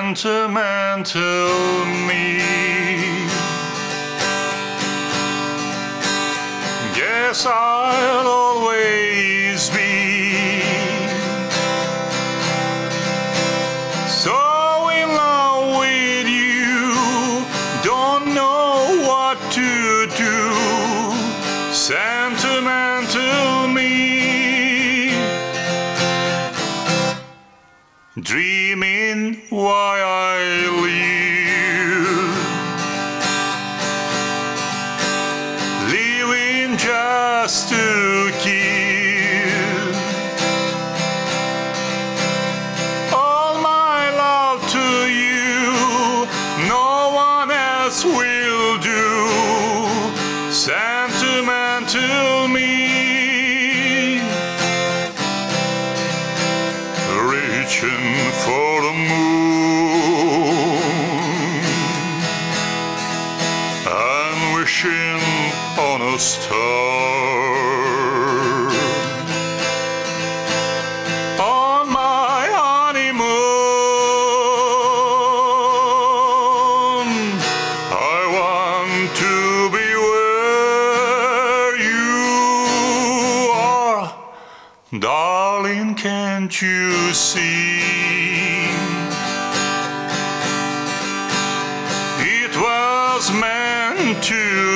sentimental me. Guess I'll always be so in love with you, don't know what to do. Sentimental me, dreaming while I live, living just to give all my love to you, no one else will do. Sentimental me, reaching for the moon and wishing on a star. On my honeymoon, I want to be where you are. Darling, can't you see? It was meant to